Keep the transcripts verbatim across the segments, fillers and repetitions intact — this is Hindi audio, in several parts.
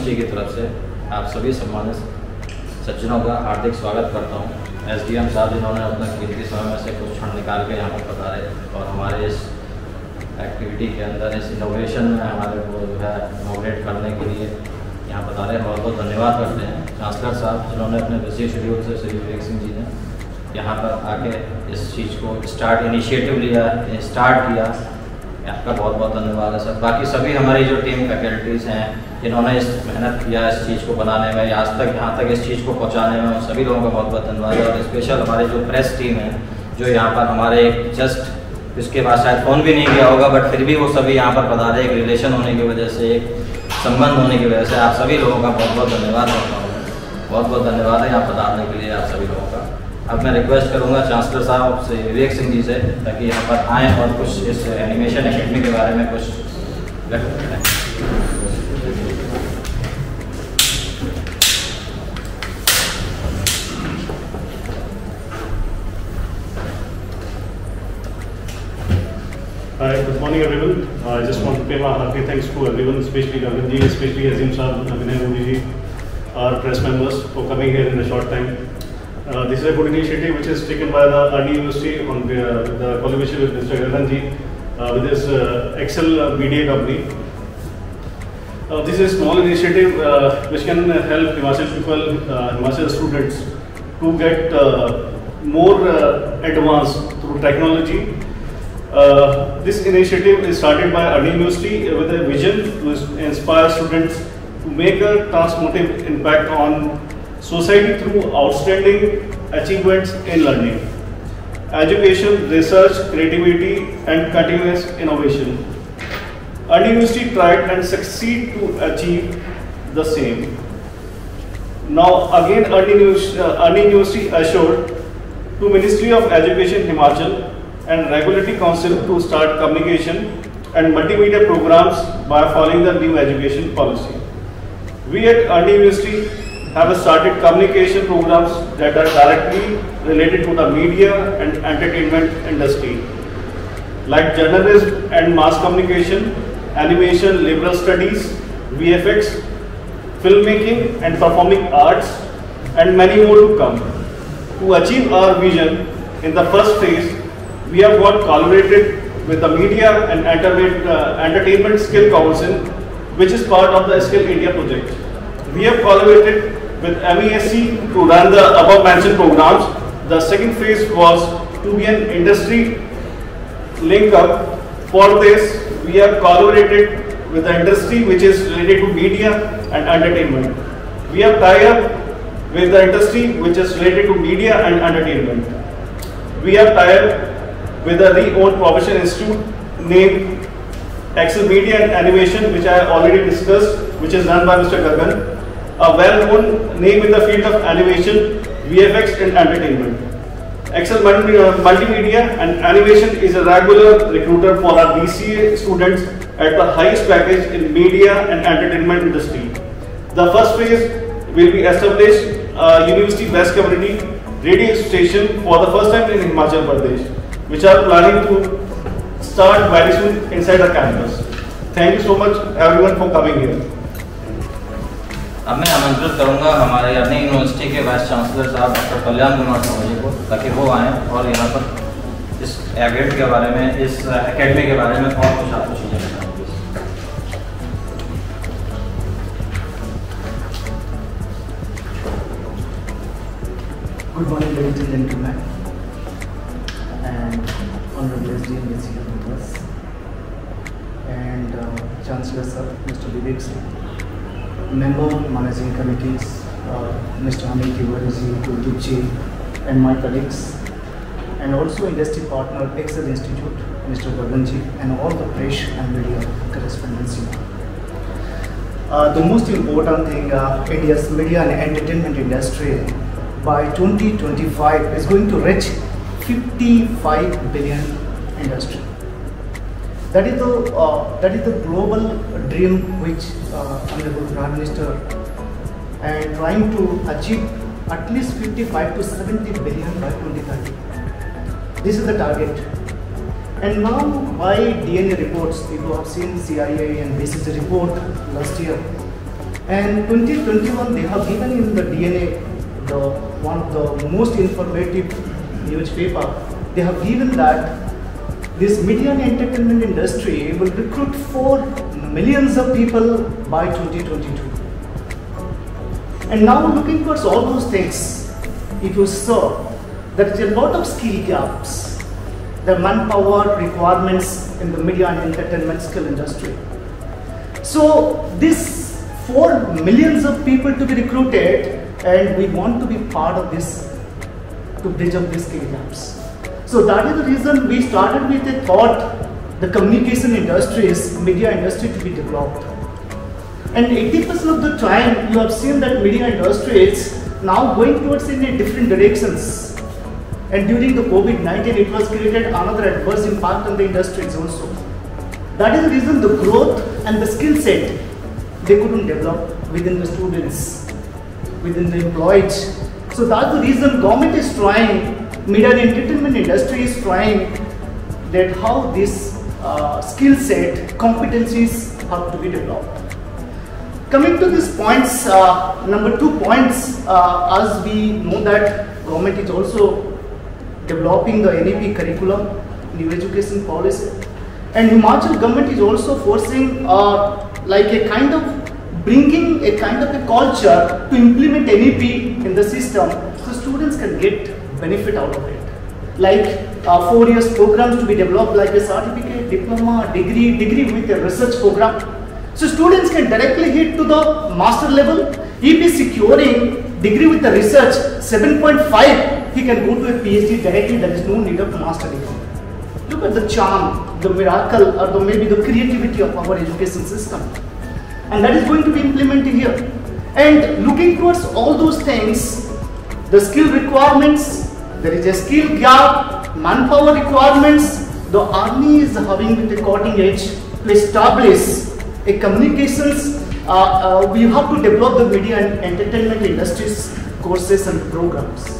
यूनिवर्सिटी की तरफ से आप सभी सम्मानित सज्जनों का हार्दिक स्वागत करता हूँ। एसडीएम साहब जिन्होंने अपना कीमती समय में से कुछ क्षण निकाल के यहाँ पर पधारे और हमारे इस एक्टिविटी के अंदर इस इनोवेशन में हमारे को जो है इनोवेट करने के लिए यहाँ पधारे, बहुत बहुत धन्यवाद करते हैं। चांसलर साहब जिन्होंने अपने बिजी शेड्यूल से श्री विवेक सिंह जी ने यहाँ पर आके इस चीज़ को स्टार्ट इनिशिएटिव लिया, स्टार्ट किया, आपका बहुत बहुत धन्यवाद है सर। बाकी सभी हमारी जो टीम फैकल्टीज़ हैं जिन्होंने इस मेहनत किया इस चीज़ को बनाने में या आज तक यहाँ तक इस चीज़ को पहुँचाने में, उन सभी लोगों का बहुत बहुत धन्यवाद है। और स्पेशल हमारी जो प्रेस टीम है जो यहाँ पर हमारे एक जस्ट इसके बाद शायद फ़ोन भी नहीं किया होगा, बट फिर भी वो सभी यहाँ पर पधारे, एक रिलेशन होने की वजह से, एक संबंध होने की वजह से आप सभी लोगों का बहुत बहुत धन्यवाद करता हूँ। बहुत बहुत धन्यवाद है यहाँ पधारने के लिए आप सभी लोगों का। अब मैं रिक्वेस्ट करूंगा चांसलर साहब से विवेक सिंह जी से ताकि यहाँ पर आएँ और कुछ इस एनिमेशन एकेडमी के बारे में कुछ व्यक्त करें। Hi, good morning everyone. Uh, I just want to pay my hearty thanks to everyone, especially Gagan ji, especially Azim Saab, Abhinay Modi ji, our press members for coming here in a short time. Uh, this is a good initiative which is taken by the R D University on the, uh, the collaboration with Mister Gagan ji uh, with his uh, Excel uh, Media company. Uh, this is a small initiative uh, which can help Himachal people, uh, Himachal students to get uh, more uh, advanced through technology. Uh, this initiative is started by R D University with a vision to inspire students to make a transformative impact on society through outstanding achievements in learning, education, research, creativity and continuous innovation. R D University tried and succeed to achieve the same. Now again R D University assured to Ministry of Education Himachal and Regulatory Council to start communication and multimedia programs by following the new education policy. We at R D University have started communication programs that are directly related to the media and entertainment industry, like journalism and mass communication, animation, liberal studies, V F X, filmmaking and performing arts, and many more to come. To achieve our vision, in the first phase, we have got collaborated with the Media and Entertainment Skill Council, which is part of the Skill India project. We have collaborated with M E S C to run the above mentioned programs. The second phase was to be an industry link up. For this, we have collaborated with the industry which is related to media and entertainment. We have tied up with the industry which is related to media and entertainment. We have tied up with a re-owned professional institute named Excel Media and Animation, which I already discussed, which is run by Mister Gagan. A well-known name in the field of animation, V F X and entertainment. Excel Multimedia and Animation is a regular recruiter for our B C A students at the highest package in media and entertainment industry. The first phase will be established a university-based community radio station for the first time in Himachal Pradesh, which are planning to start very soon inside the campus. Thank you so much everyone for coming here. अब मैं आमंत्रित करूंगा हमारे अर्नी यूनिवर्सिटी के वाइस चांसलर साहब डॉक्टर कल्याण कुमार जी को ताकि वो आएँ और यहाँ पर इस एवेट के बारे में, इस एकेडमी के बारे में और कुछ आपको चीज़ें बताएं। Good morning, ladies and gentlemen, and honorable S D M is here with us, and uh, Chancellor Sir, Mister Vivek Singh. Member managing committees, uh, Mister Amit Tiwari ji, Kuldeep ji, and my colleagues, and also industry partner Excel Institute, Mister Gagan ji, and all the press and media correspondents here. Uh, the most important thing, uh, India's media and entertainment industry by twenty twenty-five is going to reach fifty-five billion industry. That is the uh, that is the global dream which uh, Honorable Prime Minister and trying to achieve at least fifty-five to seventy billion by twenty thirty. This is the target. And now by D N A reports, people have seen C I A and B C C report last year. And twenty twenty-one, they have given in the D N A, the one of the most informative newspaper, they have given that this media and entertainment industry will recruit four millions of people by twenty twenty-two. And now looking towards all those things, if you saw, there is a lot of skill gaps, the manpower requirements in the media and entertainment skill industry. So this four millions of people to be recruited, and we want to be part of this to bridge up these skill gaps. So that is the reason we started with a thought, the communication industries, media industry to be developed. And eighty percent of the time you have seen that media industry is now going towards in a different directions. And during the COVID nineteen, it was created another adverse impact on the industries also. That is the reason the growth and the skill set, they couldn't develop within the students, within the employees. So that's the reason government is trying, media and entertainment industry is trying that how this uh, skill set, competencies have to be developed. Coming to these points, uh, number two points, uh, as we know that government is also developing the N E P curriculum, new education policy, and Himachal government is also forcing uh, like a kind of bringing a kind of a culture to implement N E P in the system, so students can get benefit out of it. Like uh, four years programs to be developed, like a certificate, diploma, degree, degree with a research program. So students can directly hit to the master level. If he is securing degree with the research seven point five, he can go to a PhD directly. There is no need of master degree. Look at the charm, the miracle, or the, maybe the creativity of our education system. And that is going to be implemented here. And looking towards all those things, the skill requirements, there is a skill gap, manpower requirements, the army is having with the cutting edge to establish a communications, uh, uh, we have to develop the media and entertainment industries courses and programs.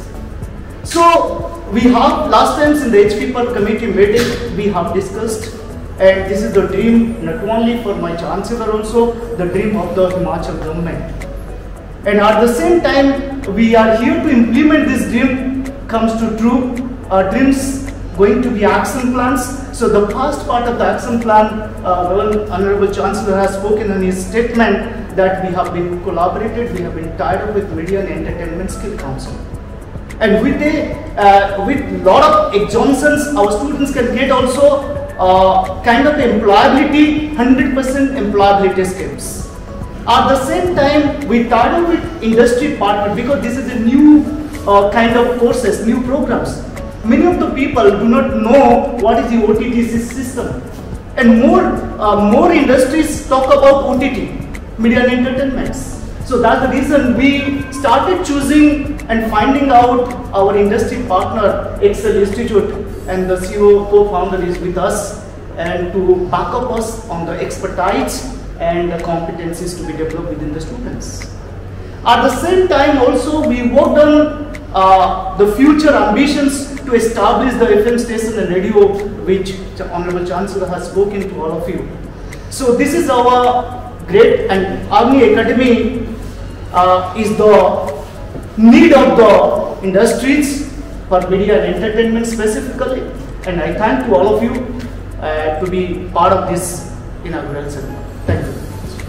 So we have last times in the H P P R committee meeting, we have discussed, and this is the dream not only for my chancellor, also the dream of the Himachal government. And at the same time, we are here to implement this dream comes to true. Our dreams going to be action plans. So the first part of the action plan, uh, well, Honorable Chancellor has spoken in his statement that we have been collaborated, we have been tied up with Media and Entertainment Skill Council. And with a uh, with lot of exemptions, our students can get also uh, kind of employability, one hundred percent employability schemes. At the same time, we tied up with industry partner because this is a new uh, kind of courses, new programs. Many of the people do not know what is the O T T system, and more uh, more industries talk about O T T, media and entertainments. So that's the reason we started choosing and finding out our industry partner, Excel Institute, and the C E O co-founder is with us, and to back up us on the expertise and the competencies to be developed within the students. At the same time, also we worked on uh, the future ambitions to establish the F M station and radio, which the Honorable Chancellor has spoken to all of you. So this is our great, and Army Academy uh, is the need of the industries for media and entertainment specifically, and I thank to all of you uh, to be part of this inaugural ceremony. Thank you.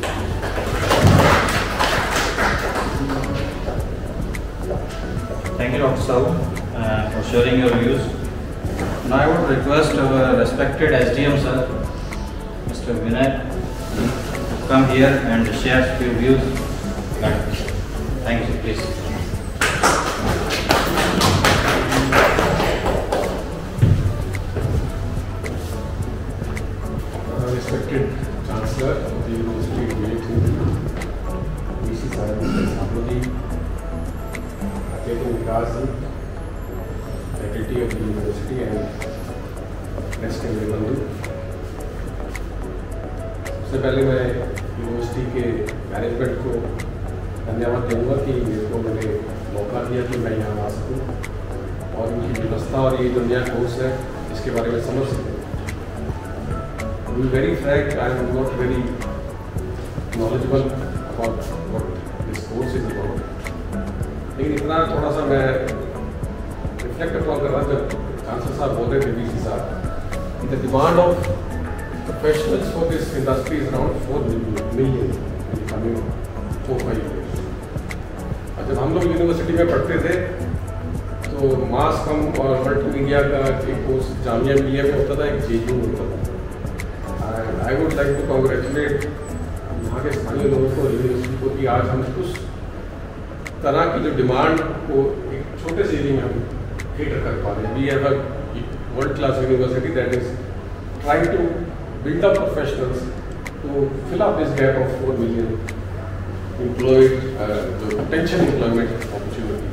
Thank you, Doctor Sahu, uh, for sharing your views. Now I would request our respected S D M sir, Mister Vinay, to come here and share a few views. Thank you, please. Uh, respected Chancellor of the University of V C Sahib, Mister Sabodi, Aketu Vikas, faculty of the university, and rest everyone. सबसे पहले मैं यूनिवर्सिटी के मैनेजमेंट को धन्यवाद दूंगा कि मेरे को मैंने मौका दिया कि मैं यहाँ आ सकूँ और इनकी व्यवस्था और ये जो नया कोर्स है इसके बारे में समझ सकूँ. To be very frank, I am not very knowledgeable call what this course is about. लेकिन इतना थोड़ा सा मैं रिफ्लेक्ट अपॉन कर रहा था जब चांसलर साहब बोल रहे थे वीसी साहब, the demand of professionals for this industry is around four million in coming four five years. और जब हम लोग यूनिवर्सिटी में पढ़ते थे तो मास कम और मल्टीमीडिया का एक कोर्स जामिया मिलिया में होता था, एक जेयू होता था। And I would like to congratulate यहाँ के स्थानीय लोगों को, यूनिवर्सिटी को, कि आज हम उस तरह की जो डिमांड को एक छोटे से एरिया में हम केटर कर पा रहे हैं। We have a world class university that is trying to build up professionals to fill up this gap of four million employed जो पोटेंशियल एम्प्लॉयमेंट अपॉर्चुनिटी।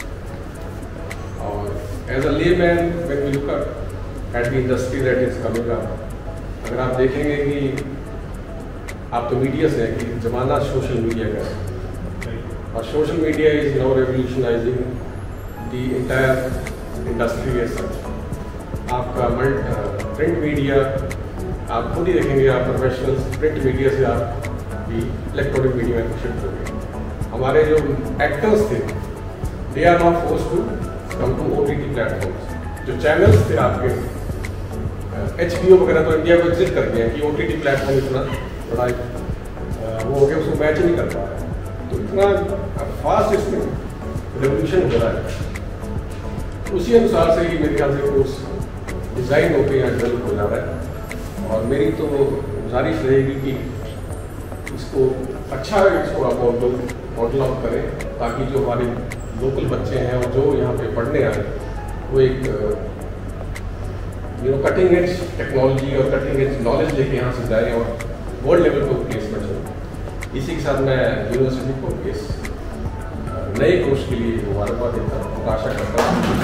और as a layman when we look at the industry that is coming up, अगर आप देखेंगे कि आप तो मीडिया से हैं कि ज़माना सोशल मीडिया का है, और social media is now revolutionising the entire industry as such. आपका प्रिंट मीडिया आप खुद ही देखेंगे, आप प्रोफेशनल्स प्रिंट मीडिया से आप भी इलेक्ट्रॉनिक मीडिया में शिफ्ट हो गए। हमारे जो एक्टर्स थे they are not force to come to O T T platforms. जो चैनल्स थे आपके एच पी ओ वगैरह तो इंडिया को एग्जिट कर दिया कि ओ टी टी प्लेटफॉर्म इतना बड़ा वो हो गया, उसको मैच नहीं कर पा रहा है। तो इतना फास्ट इसमें रेवोल्यूशन हो रहा है, उसी अनुसार से ही मेरे ख्याल से कोर्स डिज़ाइन होकर यहाँ डेवलप हो जा रहा है। और मेरी तो गुजारिश रहेगी कि इसको अच्छा इसको आप मॉडल आउट करें, ताकि जो हमारे लोकल बच्चे हैं और जो यहाँ पे पढ़ने आए वो एक you know cutting edge technology और कटिंग एज नॉलेज लेके यहाँ से जाए और वर्ल्ड लेवल पर प्लेसमेंट हो। इसी के साथ मैं यूनिवर्सिटी को इस नए कोर्स के लिए मुबारकबाद देता हूँ और आशा करता हूँ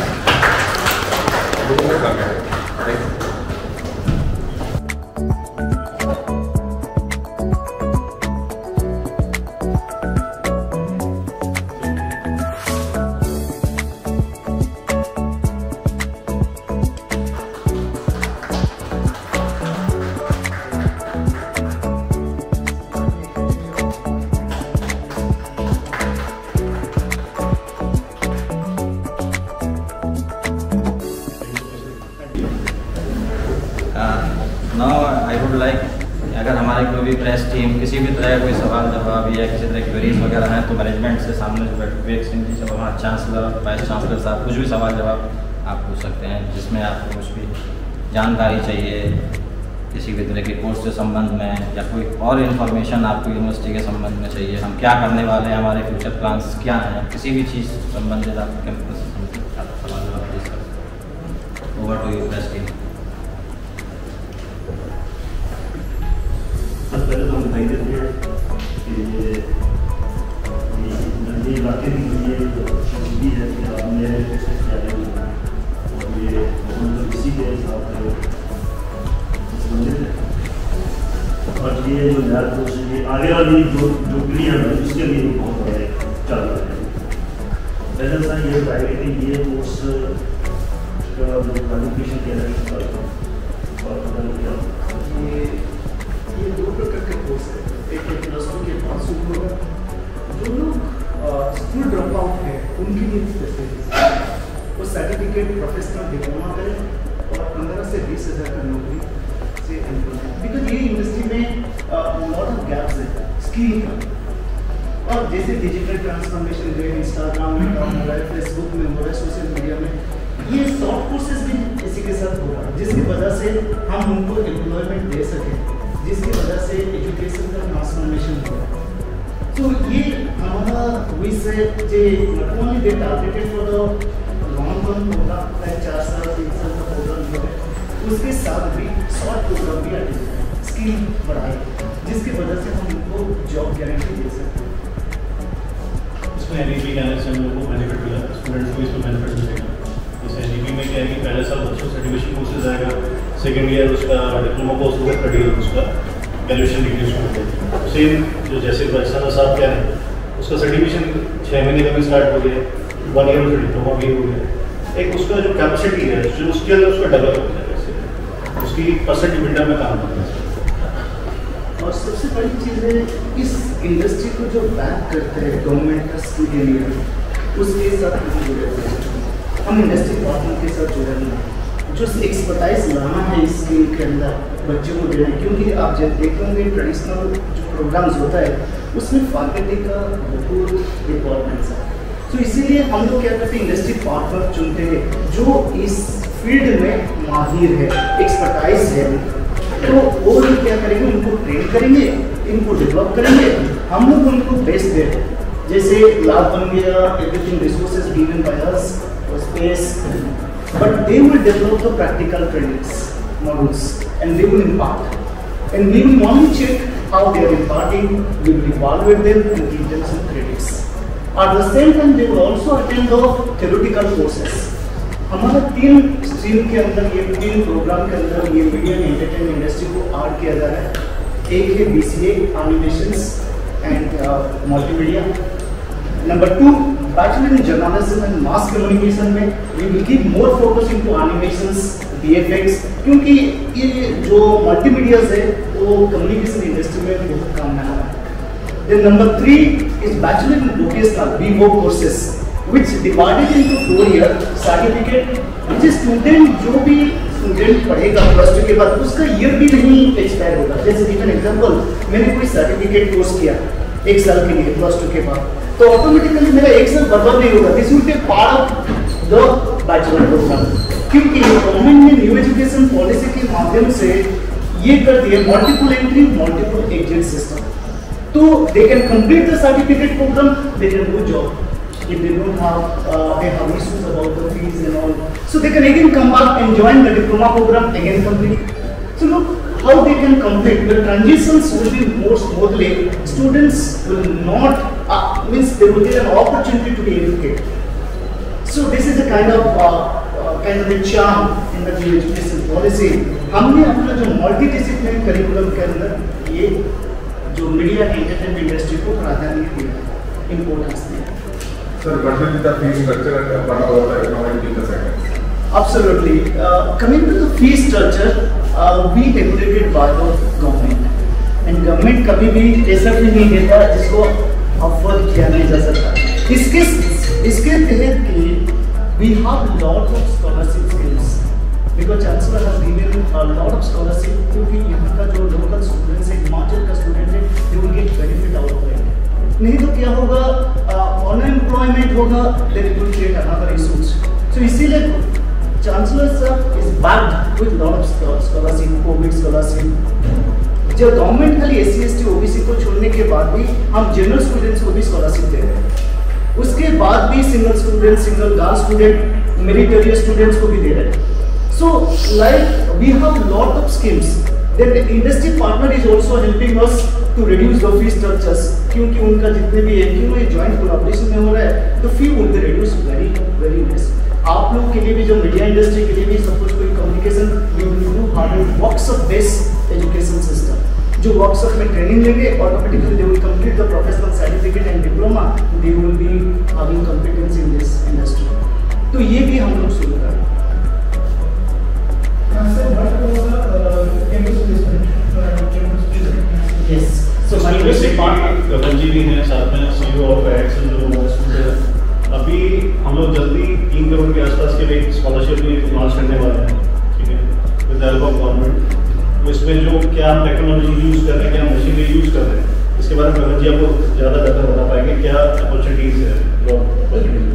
thank you. Now I would like, अगर हमारे कोई भी प्रेस टीम किसी भी तरह कोई सवाल जवाब या किसी तरह क्वेरीज वगैरह हैं तो मैनेजमेंट से सामने जो बैठे विवेक सिंह जी से वहाँ चांसलर वाइस चांसलर साहब कुछ भी सवाल जवाब आप पूछ सकते हैं, जिसमें आपको कुछ भी जानकारी चाहिए किसी भी तरह के कोर्स के संबंध में या कोई और इन्फॉर्मेशन आपको यूनिवर्सिटी के संबंध में चाहिए, हम क्या करने वाले हैं, हमारे फ्यूचर प्लान्स क्या हैं, किसी भी चीज़ संबंधित आप कैंपस आप सवाल जवाब दे सकते हैं। Over to you press team. पहले तो हम बताई देते हैं कि ये इलाके के लिए भी है कि आपने क्या है और ये मतलब इसी के हिसाब से संबंधित है। और ये जो नया कोर्स ये आगे वाली जो जो पीढ़ी है उसके लिए बहुत बड़े चल रहे हैं। पहले सर ये बताया कि ये कोर्स का जो क्वालिफिकेशन क्या है और पता क्या ये ये दो प्रकार के कोर्स है, एक है प्लस टू के बाद शुरू होगा, जो लोग स्कूल ड्रॉप आउट है उनके लिए स्पेशलिस्ट वो सर्टिफिकेट प्रोफेशनल डिप्लोमा करें और पंद्रह से बीस हज़ार का नौकरी से एम्प्लॉयमेंट, बिकॉज ये इंडस्ट्री में लॉट ऑफ गैप्स है स्किल का। और जैसे डिजिटल ट्रांसफॉर्मेशन जो इंस्टाग्राम में काम हो रहा है, फेसबुक में हो रहा है, सोशल मीडिया में, ये सॉफ्ट कोर्सेज भी इसी के साथ हो रहा है, जिसकी वजह से हम उनको एम्प्लॉयमेंट दे सकें, जिसकी वजह से एजुकेशन का ट्रांसफॉर्मेशन हो रहा है। तो ये हमारा विषय जे not only they targeted for the long term programme like चार साल तीन साल का प्रोग्राम जो है, उसके साथ भी शॉर्ट प्रोग्राम भी आते हैं, स्किल बढ़ाए, जिसकी वजह से हम उनको जॉब गारंटी दे सकते हैं। इसमें एन ई पी कहने से हम लोगों को बेनिफिट मिला, स्टूडेंट्स को इसमें बेनिफिट मिलेगा। जैसे एन ई पी में क्या है कि पहले साल बच्चों सर्टिफिकेशन कोर्सेज आएगा, सेकेंड ईयर उसका डिप्लोमा कोर्स होगा, थर्ड ईयर उसका ग्रेजुएशन डिग्री उसको होगा। सेम जो जैसे बरसाना साहब क्या है उसका सर्टिफिकेशन छः महीने का भी स्टार्ट हो गया, वन ईयर उसका डिप्लोमा भी हो गया। एक उसका जो कैपेसिटी है जो उसके अंदर उसका डेवलप हो जाएगा, उसकी परसेंट बिल्डर में काम करना है। और और सबसे बड़ी चीज़ है इस इंडस्ट्री को जो बैक करते हैं गवर्नमेंट का स्किल एरिया, उसके साथ हम जुड़े हुए हैं। हम इंडस्ट्री पार्टनर के साथ जुड़े हुए हैं, जो एक्सपर्टाइज लाना है इस स्किल के अंदर बच्चों को देना, क्योंकि आप जब देखेंगे ट्रेडिशनल जो प्रोग्राम्स होता है उसमें फैकल्टी का बहुत इम्पोर्टेंस है। तो इसीलिए हम लोग क्या करते हैं, इंडस्ट्री पार्टनर चुनते हैं जो इस फील्ड में माहिर है, एक्सपर्टाइज है। तो वो लोग क्या करेंगे, उनको ट्रेन करेंगे, इनको डेवलप करेंगे, हम लोग उनको बेस्ट दे रहे हैं। जैसे लैब बन गया, everything resources given by us, space, but they will develop the practical trainings modules and they will impart and we will only check how they are imparting, we will evaluate them and give them some credits. At the same time they will also attend the theoretical courses. हमारा तीन स्ट्रीम के अंदर, ये तीन प्रोग्राम के अंदर ये मीडिया एंड एंटरटेनमेंट इंडस्ट्री को ऐड किया जा रहा है। एक है BCA animations and multimedia. Number two, bachelor in journalism and mass communication में we will give more focus into animations, VFX, क्योंकि ये जो मल्टीमीडियाज है वो कम्युनिकेशन इंडस्ट्री में बहुत काम में आ रहा है। Then number three is bachelor in vocational BVoc courses which divided into four year certificate, which is student जो भी स्टूडेंट पढ़ेगा प्लस टू के बाद उसका ईयर भी नहीं एक्सपायर होगा। जैसे गिवन एग्जांपल, मैंने कोई सर्टिफिकेट कोर्स किया एक साल के लिए प्लस टू के बाद, तो ऑटोमेटिकली मेरा एक साल बर्बाद नहीं होगा। This will be part of the bachelor programme, क्योंकि गवर्नमेंट ने न्यू एजुकेशन पॉलिसी के माध्यम से ये कर दिया multiple entry multiple exit system. तो they can complete the certificate programme, they can do job if they don't have uh, they have issues about the fees and all, so they can again come back and join the diploma program again complete. So look how they can complete. The transitions will be more smoothly. Students will not uh, means they will get an opportunity to be educated. So this is a kind of uh, uh, kind of a charm in the new education policy. हमने अपना जो मल्टीडिसिप्लिनरी करिकुलम के अंदर ये जो मीडिया एंटरटेनमेंट इंडस्ट्री को प्राधान्य दिया, इम्पोर्टेंस दिया। Sir, what will be the fee structure and what about the economic development? Absolutely. Uh, coming to the fee structure, uh, we regulated by the government. And government कभी भी ऐसा भी नहीं देता जिसको अफोर्ड किया नहीं जा सकता। इसके इसके तहत कि we have lot of scholarship schemes because chancellor has given a lot of scholarship, क्योंकि यहाँ का जो local students है, हिमाचल का student है, they will get benefit out of it. नहीं तो क्या होगा, अनएम्प्लॉयमेंट होगा, then it will create another issues. So इसीलिए chancellor sir is backed with lot of scholarship, covid scholarship. जो गवर्नमेंट खाली एससी एसटी ओबीसी को छोड़ने के बाद भी हम जनरल स्टूडेंट्स को भी स्कॉलरशिप दे रहे हैं। उसके बाद भी single student, single girl student, meritorious students को भी दे रहे हैं। So like we have lot of schemes. Then the industry partner is also helping us to reduce the fee structures, क्योंकि उनका जितने भी एमक्यू में जॉइंट कोलैबोरेशन में हो रहा है, तो fee will be reduce very very less. आप लोग के लिए भी, जो मीडिया इंडस्ट्री के लिए भी, सपोज कोई communication, we will do hard workshop based education system. जो वर्कशॉप में ट्रेनिंग लेंगे, automatically they will complete the professional certificate and diploma, they will be having competence in this industry. तो ये भी हम लोग शुरू कर रहे हैं। Yes. So my basic partner गगन जी भी हैं साथ में, सीईओ ऑफ एक्सेल जो मौजूद है। अभी हम लोग जल्दी तीन करोड़ के आसपास के लिए स्कॉलरशिप भी लॉन्च करने वाले हैं, ठीक है, with the help of government. तो इसमें जो क्या हम टेक्नोलॉजी यूज़ कर रहे हैं, क्या मशीनरी यूज़ कर रहे हैं, इसके बारे में गगन जी आपको ज़्यादा बेहतर बता पाएंगे, क्या अपॉर्चुनिटीज़ है जॉब।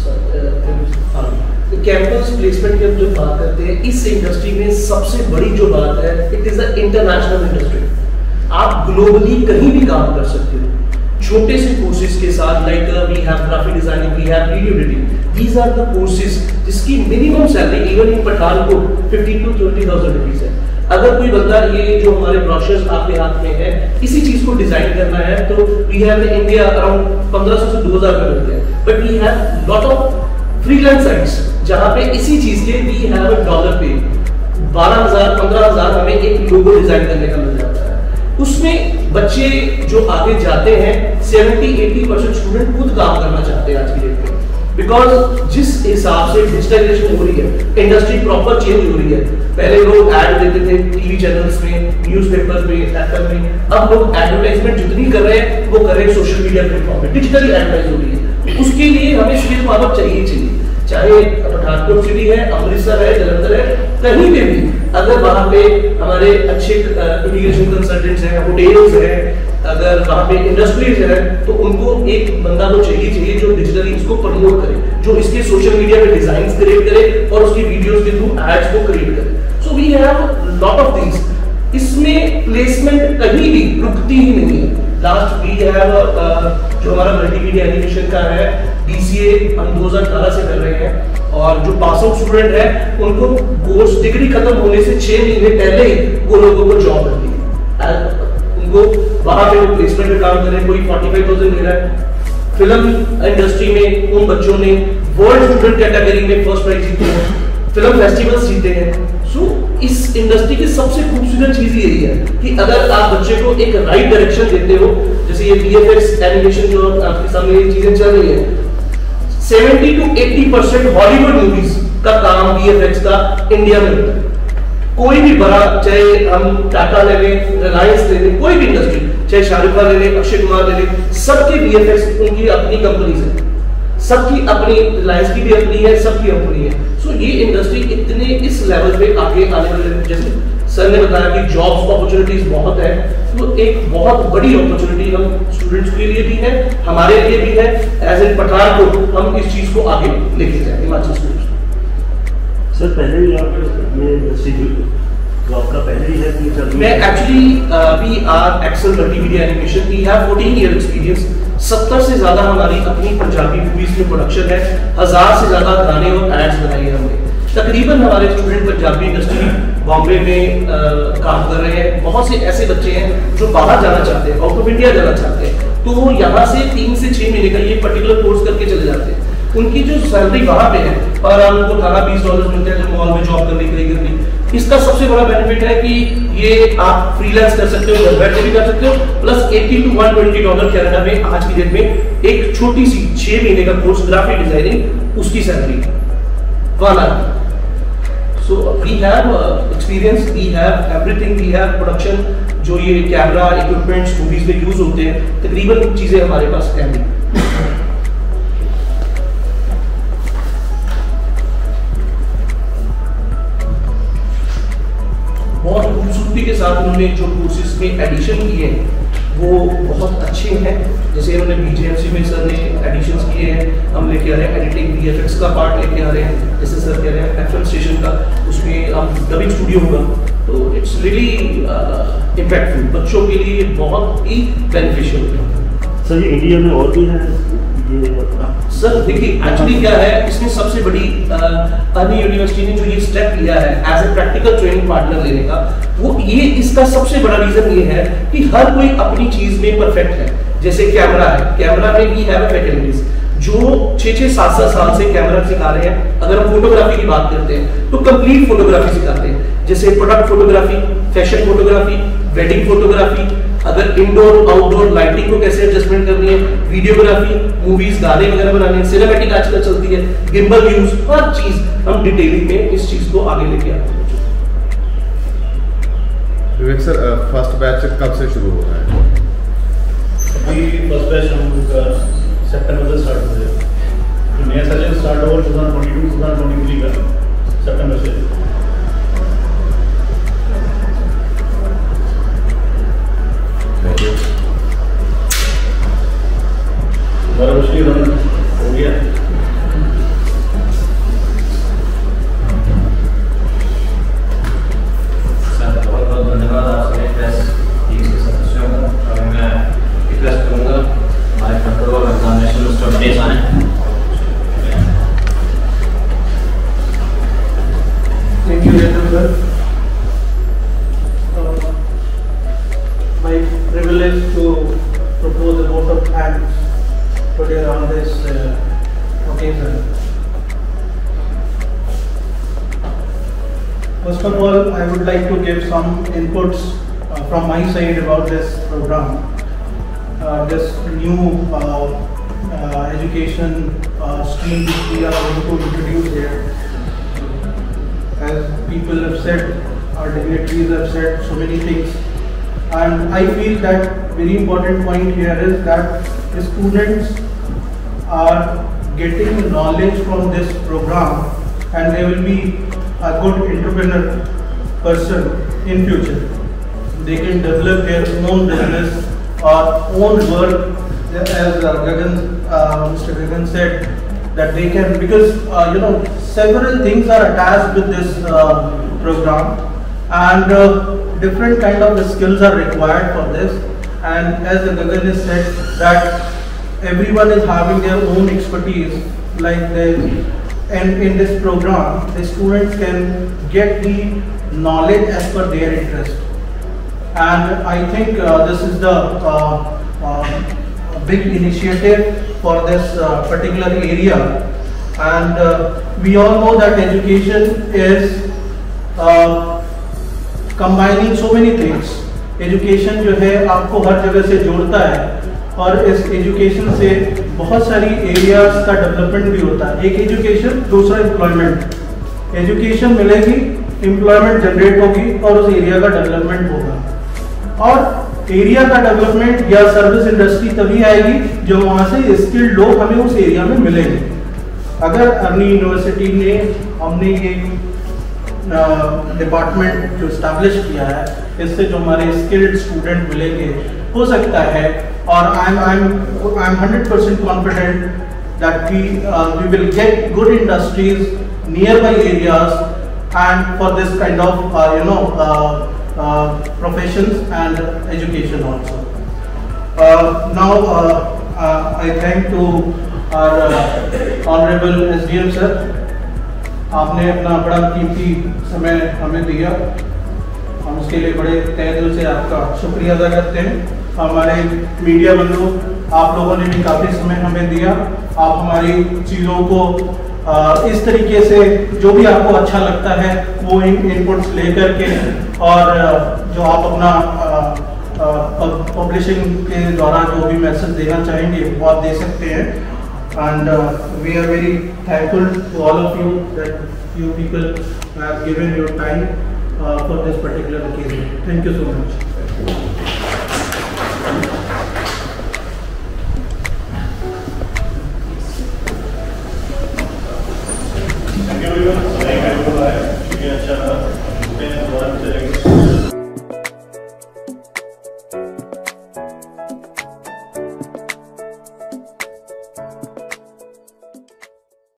कैंपस प्लेसमेंट की हम जो बात करते हैं, इस इंडस्ट्री में सबसे बड़ी जो बात है, it is the international industry. आप ग्लोबली कहीं भी काम कर सकते हो छोटे से कोर्सेज के साथ। Like we have graphic designing, we have video editing, these are the courses जिसकी minimum salary even in Pathankot fifteen to twenty thousand rupees है। अगर कोई बंदा ये जो हमारे ब्रोशर्स आपके हाथ में है, इसी चीज को डिजाइन करना है, तो we have in India around पंद्रह सौ से दो हजार रुपए मिलते हैं। But we have lot of freelance sites जहाँ पे इसी चीज के वी हैव अ डॉलर पे बारह हजार पंद्रह हजार हमें एक लोगो डिजाइन करने का मिल जाता है। उसमें बच्चे जो आगे जाते हैं, सेवेंटी एटी परसेंट स्टूडेंट खुद काम करना चाहते हैं आज की डेट में। बिकॉज जिस हिसाब से डिजिटलाइजेशन हो रही है, इंडस्ट्री प्रॉपर चेंज हो रही है। पहले लोग ऐड देते थे टीवी चैनल्स में, न्यूज़पेपर्स में, एफएम में, अब लोग एडवर्टाइजमेंट जितनी कर रहे हैं वो कर रहे हैं सोशल मीडिया प्लेटफॉर्म पे, डिजिटली एडवर्टाइज हो रही है। उसके लिए हमें स्किल पावर चाहिए चाहिए, चाहे पठानकोट सिटी है, अमृतसर है, जलंधर है, कहीं पे भी अगर वहाँ पे हमारे अच्छे इमिग्रेशन कंसल्टेंट्स हैं, होटल्स हैं, अगर वहाँ पे इंडस्ट्रीज है, तो उनको एक बंदा तो चाहिए चाहिए जो डिजिटली इसको प्रमोट करे, जो इसके सोशल मीडिया पे डिजाइन्स क्रिएट करे और उसकी वीडियोस के थ्रू एड्स को क्रिएट करे। So we have lot of things. इसमें प्लेसमेंट कहीं भी रुकती ही नहीं है। लास्ट वी हैव जो हमारा मल्टीमीडिया एनिमेशन का है बीसीए हम दो हज़ार अठारह से कर रहे हैं, और जो पास आउट स्टूडेंट है उनको कोर्स डिग्री खत्म होने से छह महीने पहले ही वो लोगों को जॉब मिलती है। उनको वहां पे वो प्लेसमेंट में काम कर रहे हैं, कोई पैंतालीस हज़ार ले रहा है। फिल्म इंडस्ट्री में उन बच्चों ने वर्ल्ड स्टूडेंट कैटेगरी में फर्स्ट प्राइज जीते हैं, फिल्म फेस्टिवल्स जीते हैं। सो इस इंडस्ट्री की सबसे खूबसूरत चीज यही है कि अगर आप बच्चे को एक राइट डायरेक्शन देते हो, जैसे ये वीएफएक्स एनिमेशन जो आपके सामने ये चीजें चल रही है, सत्तर टू अस्सी परसेंट हॉलीवुड मूवीज का काम वीएफएक्स का इंडिया में होता है। कोई भी बड़ा, चाहे हम टाटा ले लें, रिलायंस ले लें, कोई भी इंडस्ट्री, चाहे शाहरुख खान ले लें, अक्षय कुमार ले लें, सबके वीएफएक्स उनकी अपनी कंपनीज है, सबकी अपनी, रिलायंस की भी अपनी है, सबकी अपनी है। सो so, ये इंडस्ट्री इतने इस लेवल पे आगे आने वाले, जैसे सर ने बताया कि जॉब्स अपॉर्चुनिटीज बहुत है, तो एक बहुत बड़ी अपॉर्चुनिटी हम स्टूडेंट्स के लिए भी है, हमारे लिए भी है। एज ए पठानकोट हम इस चीज को आगे लेके जाए हिमाचल स्टूडेंट्स। सर पहले ही आप ये इंडस्ट्री जो आपका पहले ही है कि मैं actually we are Excel multimedia animation, we have चौदह ईयर एक्सपीरियंस। सत्तर से ज्यादा हमारी अपनी पंजाबी मूवीज में प्रोडक्शन है, हजार से ज्यादा गाने और एड्स बनाए हैं हमने। तकरीबन हमारे स्टूडेंट पंजाबी इंडस्ट्री बॉम्बे में आ, काम कर रहे हैं। बहुत से ऐसे बच्चे हैं जो बाहर जाना चाहते हैं, आउट ऑफ इंडिया जाना चाहते हैं, तो वो यहाँ से तीन से छह महीने का ये पर्टिकुलर कोर्स करके चले जाते हैं। उनकी जो सैलरी वहाँ पे है और उनको अठारह बीस डॉलर मिलते हैं जो मॉल में जॉब करने के लिए करनी। इसका सबसे बड़ा बेनिफिट है कि ये आप फ्रीलांस कर सकते हो, घर बैठे भी कर सकते हो, प्लस अस्सी टू एक सौ बीस डॉलर कनाडा में आज की डेट में एक छोटी सी छह महीने का कोर्स ग्राफिक डिजाइनिंग, उसकी सैलरी वाला। So we have experience, we have everything, we have production, जो ये कैमरा इक्विपमेंट्स मूवीज में यूज होते हैं, तकरीबन चीजें हमारे पास है। बहुत खूबसूरती के साथ उन्होंने जो कोर्सेज में एडिशन किए हैं वो बहुत अच्छे हैं। जैसे इन्होंने बीजेएमसी में सर ने एडिशंस किए हैं, हम लेके आ रहे हैं एडिटिंग, वीएफएक्स का पार्ट लेके आ रहे हैं, जैसे सर कह रहे हैं एफएम स्टेशन का, उसमें अब डबिंग स्टूडियो होगा, तो इट्स रियली इम्पैक्टफुल, बच्चों के लिए बहुत ही बेनिफिशियल है। सर ये इंडिया में और भी है ये? सर देखिए एक्चुअली क्या है, इसमें सबसे बड़ी अन्य यूनिवर्सिटी ने जो ये स्टेप लिया है as a practical training partner लेने का, वो ये इसका सबसे बड़ा रीजन ये है कि हर कोई अपनी चीज में परफेक्ट है। जैसे कैमरा है, कैमरा में वी हैव फैकल्टीज जो छह छह सात सात साल से कैमरा सिखा रहे हैं। अगर हम फोटोग्राफी की बात करते हैं तो कंप्लीट फोटोग्राफी सिखाते हैं, जैसे product photography, fashion photography, wedding photography, अगर इंडोर आउटडोर लाइटिंग को कैसे एडजस्टमेंट करनी है, वीडियोग्राफी, मूवीज गाने वगैरह बनाने हैं, सिनेमैटिक आजकल चलती है, गिम्बल यूज, हर चीज हम डिटेलिंग में इस चीज को आगे लेके आते हैं। विवेक सर, फर्स्ट बैच कब से शुरू हो रहा है? अभी फर्स्ट बैच हम लोग का सितंबर से स्टार्ट हो जाएगा, तो नया सेशन स्टार्ट होगा दो हज़ार बाईस दो हज़ार तेईस का सितंबर से। बारह बजे रन हो गया। सर बहुत बहुत धन्यवाद आपके प्रेस टीम के सदस्यों को। अभी मैं रिक्वेस्ट करूँगा हमारे कंट्रोल एग्जामिनेशन मिस्टर अवनीश आए। Thank you sir. My privilege to propose a vote of thanks today on this uh, occasion. First of all, I would like to give some inputs uh, from my side about this program. Uh, this new uh, uh, education uh, stream which we are going to introduce here. As people have said, our dignitaries have said so many things, and I feel that very important point here is that the students are getting knowledge from this program, and they will be a good entrepreneur person in future. They can develop their own business or own work, as uh, Gagan, uh, Mister Gagan said, that they can, because uh, you know, several things are attached with this uh, program, and uh, different kind of skills are required for this. And as the Gagan has said, that everyone is having their own expertise, like the, and in this program, the students can get the knowledge as per their interest. And I think uh, this is the uh, uh, big initiative for this uh, particular area. And uh, we all know that education is uh, combining so many things. Education जो है आपको हर जगह से जोड़ता है, और इस एजुकेशन से बहुत सारी एरियाज का डेवलपमेंट भी होता है. एक एजुकेशन, दूसरा एम्प्लॉयमेंट. एजुकेशन मिलेगी, एम्प्लॉयमेंट जनरेट होगी और उस एरिया का डेवलपमेंट होगा. और एरिया का डेवलपमेंट या सर्विस इंडस्ट्री तभी आएगी जो वहाँ से स्किल्ड लोग हमें उस एरिया में मिलेंगे. अगर अर्नी यूनिवर्सिटी ने हमने ये डिपार्टमेंट जो स्टैब्लिश किया है, इससे जो हमारे स्किल्ड स्टूडेंट मिलेंगे, हो सकता है, और I am I am I am hundred percent confident that we we will get good industries near by areas and for this kind of you know professions and education also. Now I thank to our honourable S D M sir. आपने अपना बड़ा कीमती समय हमें दिया, हम उसके लिए बड़े तहे दिल से आपका शुक्रिया अदा करते हैं. हमारे मीडिया बंधु, आप लोगों ने भी काफ़ी समय हमें दिया. आप हमारी चीज़ों को आ, इस तरीके से जो भी आपको अच्छा लगता है वो इन इनपुट्स लेकर के, और जो आप अपना पब्लिशिंग के द्वारा जो भी मैसेज देना चाहेंगे वो आप दे सकते हैं. And uh, we are very thankful to all of you that you people have given your time uh, for this particular occasion. Thank you so much. Thank you everyone. Thank you.